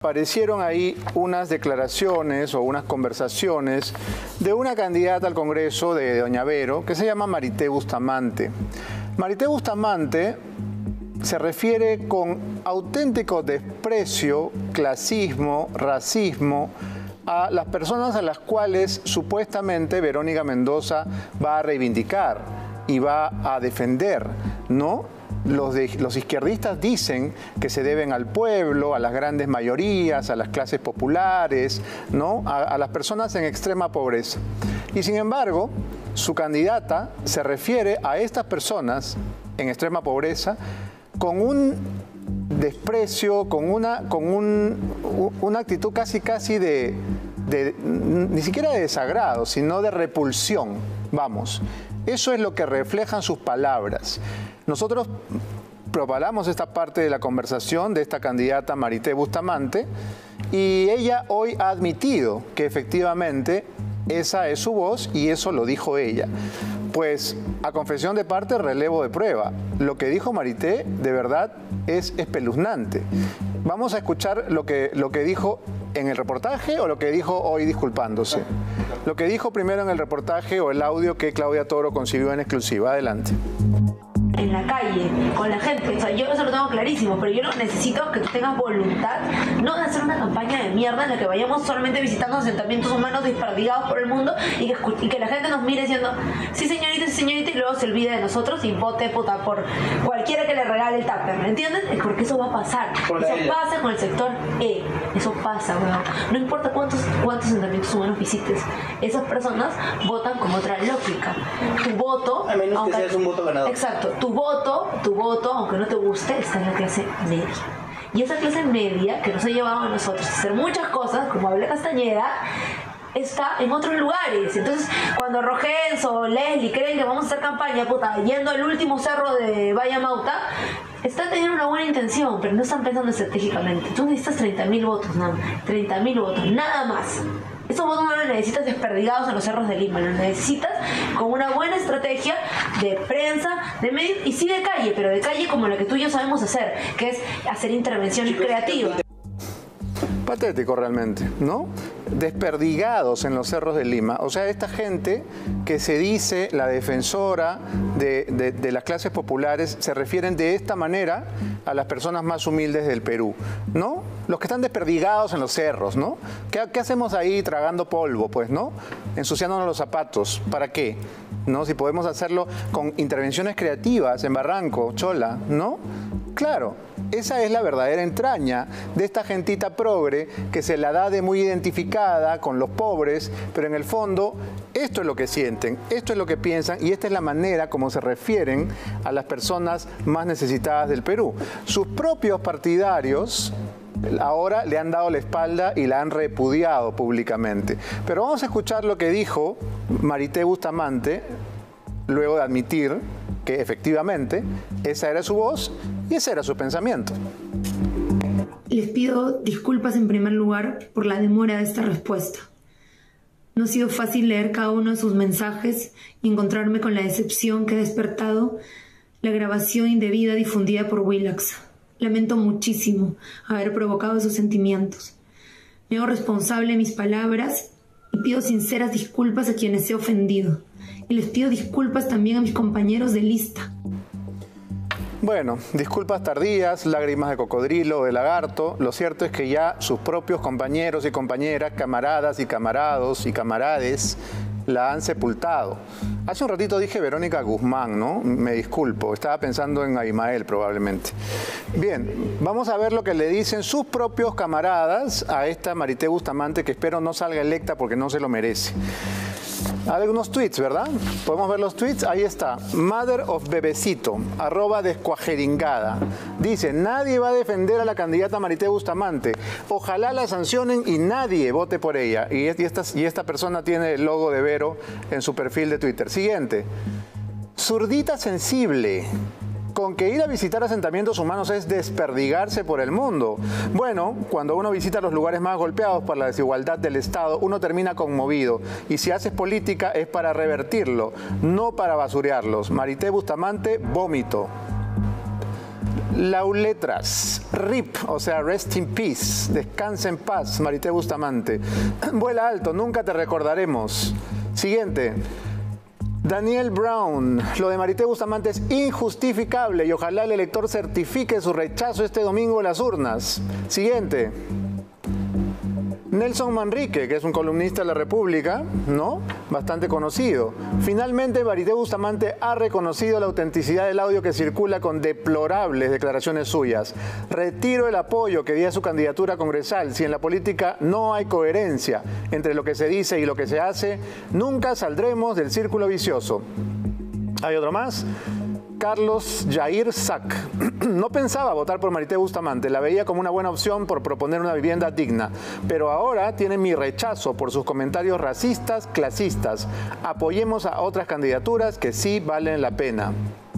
aparecieron ahí unas declaraciones o unas conversaciones de una candidata al Congreso de Doña Vero que se llama Marité Bustamante. Marité Bustamante se refiere con auténtico desprecio, clasismo, racismo a las personas a las cuales supuestamente Verónica Mendoza va a reivindicar y va a defender, ¿no? Los izquierdistas dicen que se deben al pueblo, a las grandes mayorías, a las clases populares, ¿no? A las personas en extrema pobreza. Y sin embargo, su candidata se refiere a estas personas en extrema pobreza con un desprecio, con una actitud casi de ni siquiera de desagrado, sino de repulsión. Vamos, eso es lo que reflejan sus palabras. Nosotros propalamos esta parte de la conversación de esta candidata Marité Bustamante y ella hoy ha admitido que efectivamente esa es su voz y eso lo dijo ella. Pues a confesión de parte, relevo de prueba. Lo que dijo Marité de verdad es espeluznante. Vamos a escuchar lo que dijo en el reportaje o lo que dijo hoy disculpándose. Lo que dijo primero en el reportaje o el audio que Claudia Toro consiguió en exclusiva. Adelante. En la calle, con la gente, o sea, yo eso lo tengo clarísimo, pero yo no necesito que tú tengas voluntad, no de hacer una campaña de mierda en la que vayamos solamente visitando asentamientos humanos desperdigados por el mundo y que la gente nos mire diciendo, sí señorita, y luego se olvide de nosotros y vote puta por cualquiera que le regale el tupper, ¿me entienden? Es porque eso va a pasar, eso pasa con el sector E, eso pasa, weón. No importa cuántos asentamientos humanos visites, esas personas votan con otra lógica. Tu voto, a menos que seas un voto ganador. Exacto, tu voto, aunque no te guste, está en la clase media. Y esa clase media, que nos ha llevado a nosotros a hacer muchas cosas, como Abel Castañeda, está en otros lugares. Entonces, cuando Rogenzo o Leslie creen que vamos a hacer campaña, puta, yendo al último cerro de Valle Mauta, están teniendo una buena intención, pero no están pensando estratégicamente. Tú necesitas 30.000 votos, nada más. 30.000 votos, nada más. Esos votos no los necesitas desperdigados en los cerros de Lima, los necesitas con una buena estrategia de prensa, de medios y sí de calle, pero de calle como la que tú y yo sabemos hacer, que es hacer intervenciones creativas. Patético realmente, ¿no? Desperdigados en los cerros de Lima. O sea, esta gente que se dice la defensora de las clases populares se refieren de esta manera a las personas más humildes del Perú, ¿no? Los que están desperdigados en los cerros, ¿no? ¿Qué hacemos ahí tragando polvo, pues, ¿no? Ensuciándonos los zapatos. ¿Para qué? ¿No? Si podemos hacerlo con intervenciones creativas en Barranco, Chola, ¿no? Claro, esa es la verdadera entraña de esta gentita progre que se la da de muy identificada con los pobres, pero en el fondo esto es lo que sienten, esto es lo que piensan y esta es la manera como se refieren a las personas más necesitadas del Perú. Sus propios partidarios ahora le han dado la espalda y la han repudiado públicamente. Pero vamos a escuchar lo que dijo Marité Bustamante luego de admitir que efectivamente esa era su voz y ese era su pensamiento. Les pido disculpas en primer lugar por la demora de esta respuesta. No ha sido fácil leer cada uno de sus mensajes y encontrarme con la decepción que ha despertado la grabación indebida difundida por Willax. Lamento muchísimo haber provocado esos sentimientos. Me hago responsable de mis palabras y pido sinceras disculpas a quienes he ofendido. Y les pido disculpas también a mis compañeros de lista. Bueno, disculpas tardías, lágrimas de cocodrilo, de lagarto. Lo cierto es que ya sus propios compañeros y compañeras, camaradas y camarados y camarades la han sepultado. Hace un ratito dije Verónica Guzmán, ¿no? Me disculpo, estaba pensando en Abimael probablemente. Bien, vamos a ver lo que le dicen sus propios camaradas a esta Marité Bustamante, que espero no salga electa porque no se lo merece. Hay algunos tweets, ¿verdad? ¿Podemos ver los tweets? Ahí está. Mother of Bebecito, @descuajeringada. Dice, nadie va a defender a la candidata Marité Bustamante. Ojalá la sancionen y nadie vote por ella. Y esta persona tiene el logo de Vero en su perfil de Twitter. Siguiente. Zurdita sensible. Con que ir a visitar asentamientos humanos es desperdigarse por el mundo. Bueno, cuando uno visita los lugares más golpeados por la desigualdad del Estado, uno termina conmovido. Y si haces política es para revertirlo, no para basurearlos. Marité Bustamante, vómito. Lauletras, RIP, o sea, Rest in Peace, descansa en paz, Marité Bustamante. Vuela alto, nunca te recordaremos. Siguiente. Daniel Brown, lo de Marité Bustamante es injustificable y ojalá el elector certifique su rechazo este domingo en las urnas. Siguiente. Nelson Manrique, que es un columnista de La República, ¿no? Bastante conocido. Finalmente, Marité Bustamante ha reconocido la autenticidad del audio que circula con deplorables declaraciones suyas. Retiro el apoyo que di a su candidatura congresal. Si en la política no hay coherencia entre lo que se dice y lo que se hace, nunca saldremos del círculo vicioso. ¿Hay otro más? Carlos Jair Sac. No pensaba votar por Marité Bustamante, la veía como una buena opción por proponer una vivienda digna, pero ahora tiene mi rechazo por sus comentarios racistas, clasistas. Apoyemos a otras candidaturas que sí valen la pena.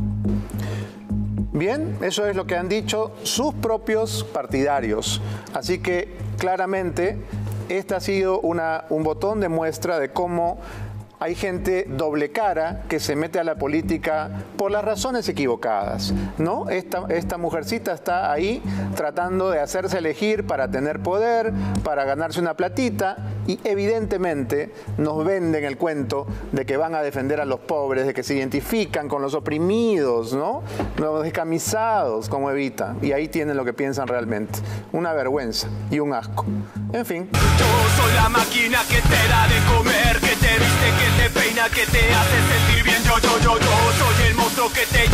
Bien, eso es lo que han dicho sus propios partidarios. Así que claramente este ha sido un botón de muestra de cómo hay gente doble cara que se mete a la política por las razones equivocadas, ¿no? Esta mujercita está ahí tratando de hacerse elegir para tener poder, para ganarse una platita y evidentemente nos venden el cuento de que van a defender a los pobres, de que se identifican con los oprimidos, ¿no? Los descamisados, como Evita. Y ahí tienen lo que piensan realmente. Una vergüenza y un asco. En fin. Yo soy la máquina que te da de comer, que te viste, que te peina, que te hace sentir bien. Yo soy el monstruo que te